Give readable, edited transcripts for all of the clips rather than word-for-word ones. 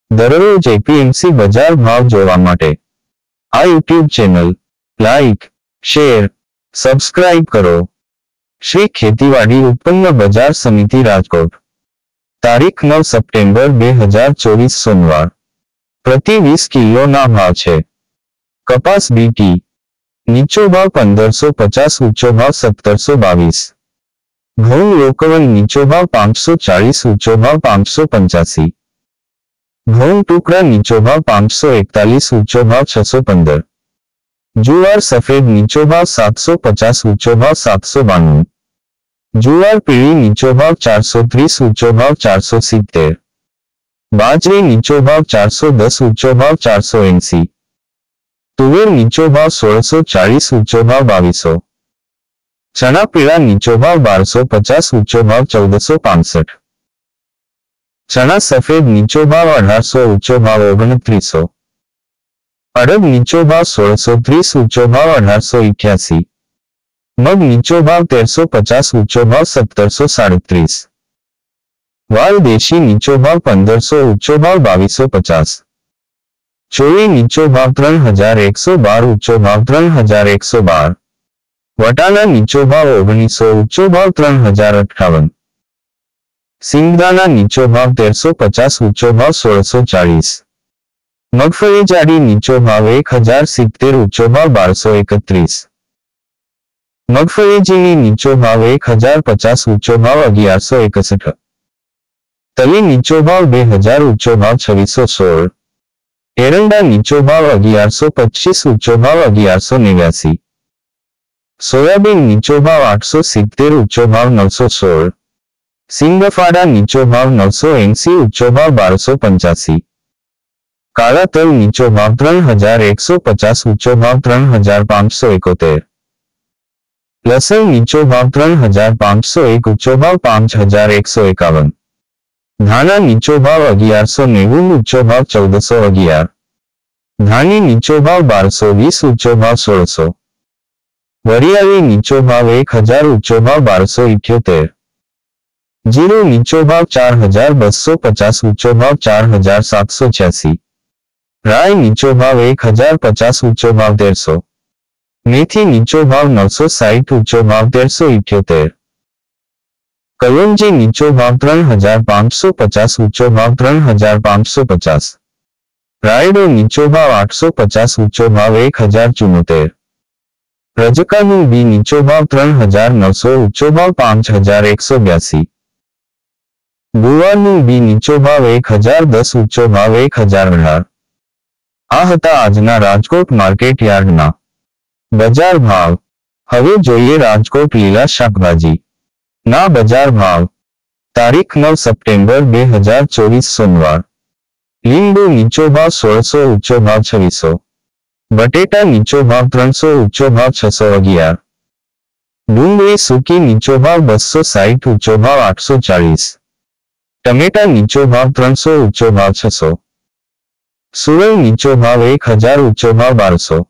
દરરોજ એપીએમસી બજાર ભાવ જોવા માટે આ YouTube channel like, share, subscribe કરો. શ્રી ખેતીવાડી ઉત્પન્ન બજાર સમિતિ રાજકોટ. તારીખ 9 સપ્ટેમ્બર 2024 સોમવાર. પ્રતિ 20 કિલોના ભાવ છે. કપાસ બીટી નીચો ભાવ 1550, ઊંચો ભાવ 1722. ઘઉં લોકવન નીચો ભાવ 540, ઊંચો ભાવ 585. ઘઉં ટુકડા નીચો ભાવ 541, ઊંચો ભાવ 615. જુવાર સફેદ નીચો ભાવ 750, ઊંચો ભાવ 792. જુવાર પીળી નીચો ભાવ 430, ઊંચો ભાવ 470. બાજરી નીચો ભાવ 410, ઊંચો ભાવ 480. તુવેર નીચો ભાવ 1640, ઊંચો ભાવ 2200. ચણા પીળા નીચો ભાવ 1250, ઊંચો ભાવ 1465. ચણા સફેદ નીચો ભાવ 1800, ઊંચો ભાવ 2900. અડદ નીચો ભાવ 1630, ઊંચો ભાવ 1888. મગ નીચો ભાવ 1350, ઊંચો ભાવ 1737. વાલ દેશી નીચો ભાવ 1500, ઊંચો ભાવ 2250. ચોળી નીચો ભાવ 3112, ઊંચો ભાવ 3112. વટાણા નીચો ભાવ 1900, ઊંચો ભાવ 3058. સિંગદાણા નીચો ભાવ 1350, ઊંચો ભાવ 1640. મગફળી જાડી નીચો ભાવ 1070, ઊંચો ભાવ 1231. મગફળી ઝીણી નીચો ભાવ 1050, ઊંચો ભાવ 1161. તલી નીચો ભાવ 2000, ઊંચો ભાવ 2616. એરંડા નીચો ભાવ 1125, ઊંચો ભાવ 1189. સોયાબીન નીચો ભાવ 870, ઊંચો ભાવ 916. સિંગફાડા નીચો ભાવ 980, ઊંચો ભાવ 1285. કાળા તલ નીચો ભાવ 3150, ઊંચો ભાવ 3571. લસણ નીચો ભાવ 3501, ઊંચો ભાવ 5151. ધાણા નીચો ભાવ 1190, ઊંચો ભાવ 1411. ધાણી નીચો ભાવ 1220, ઊંચો ભાવ 1600. વરિયાળી નીચો ભાવ 1000, ઊંચો ભાવ 1278. જીરું નીચો ભાવ 4250, ઊંચો ભાવ 4786. રાઈ નીચો ભાવ 1050, ઊંચો ભાવ 1300. મેથી નીચો ભાવ 960, ઊંચો ભાવ 1378. કલોંજી નીચો ભાવ 3550, ઊંચો ભાવ 3550. રાયડો નીચો ભાવ 850, ઊંચો ભાવ 1074. રજકાનું બી નીચો ભાવ 3900, ઊંચો ભાવ 5182. ગુવારનું બી નીચો ભાવ 1010, ઊંચો ભાવ 1018. આ હતા આજના રાજકોટ માર્કેટ યાર્ડના બજાર ભાવ. હવે જોઈએ રાજકોટ લીલા શાકભાજી ના બજાર ભાવ. તારીખ 9 સપ્ટેમ્બર 2024 સોમવાર. લીંબુ નીચો ભાવ 1600, ઊંચો ભાવ 2600. બટેટા નીચો ભાવ 300, ઊંચો ભાવ 611. ડુંગળી સૂકી નીચો ભાવ 260, ઊંચો ભાવ 840. ટમેટા નીચો ભાવ 300, ઊંચો ભાવ 600. સુરલ નીચો ભાવ 1000, ઊંચો ભાવ 1200.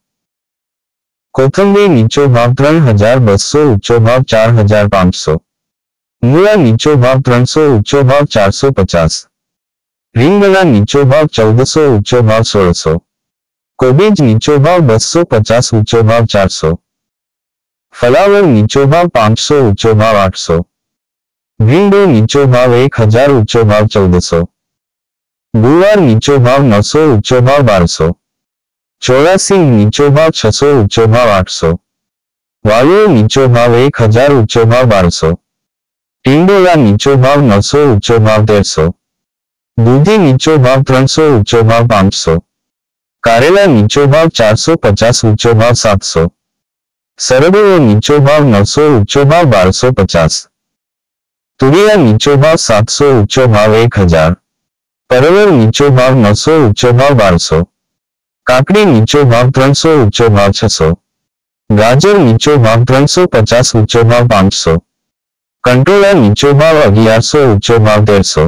કોથંબીર નીચો ભાવ 3200, ઊંચો ભાવ 4500. મૂળા નીચો ભાવ 300, ઊંચો ભાવ 450. રીંગણા નીચો ભાવ 1400, ઊંચો ભાવ 1600. કોબીજ નીચો ભાવ 250, ઊંચો ભાવ 400. ફલાવર નીચો ભાવ 500, ઊંચો ભાવ 800. ભીંડો નીચો ભાવ 1000, ઊંચો ભાવ 1400. ગુવાર નીચો ભાવ 900, ઊંચો ભાવ 1200. ચોરાસી નીચો ભાવ 600, ઊંચો ભાવ 800. વાલોર નીચો ભાવ 1000, ઊંચો ભાવ 1200. ટિંડોળા નીચો ભાવ 900, ઊંચો ભાવ 1300. દૂધી નીચો ભાવ 300, ઊંચો ભાવ 500. કારેલા નીચો ભાવ 450, ઊંચો ભાવ 700. સરગવો નીચો ભાવ 900, ઊંચો ભાવ 1250. તુરિયા નીચો ભાવ 700, ઊંચો ભાવ 1000. પરવળ નીચો ભાવ 900, ઊંચો ભાવ 1200. કાકડી નીચો ભાવ 300, ઊંચો ભાવ 600. ગાજર નીચો ભાવ 350, ઊંચો ભાવ 500. કંટોળા નીચો ભાવ 1100, ઊંચો ભાવ 1300.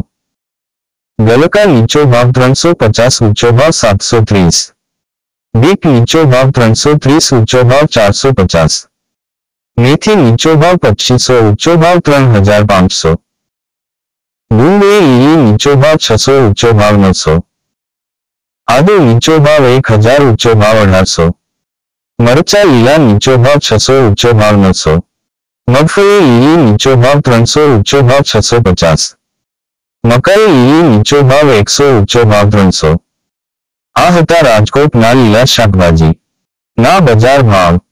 ગલકા નીચો ભાવ 350, ઊંચો ભાવ 730. બીટ નીચો ભાવ 330, ઊંચો ભાવ 450. મેથી નીચો ભાવ 2500, ઊંચો ભાવ 3500. ડુંગળી લીલી નીચો ભાવ 600, ઊંચો ભાવ 900. આદુ નીચો ભાવ 1000 ઊંચો ભાવ 1800। મરચા લીલા નીચો ભાવ 600 ઊંચો ભાવ 900। મગફળી લીલી નીચો ભાવ 300 ઊંચો ભાવ 650। મકાઈ લીલી નીચો ભાવ 100 ઊંચો ભાવ 300। આ હતા રાજકોટના લીલા શાકભાજી ના બજાર ભાવ।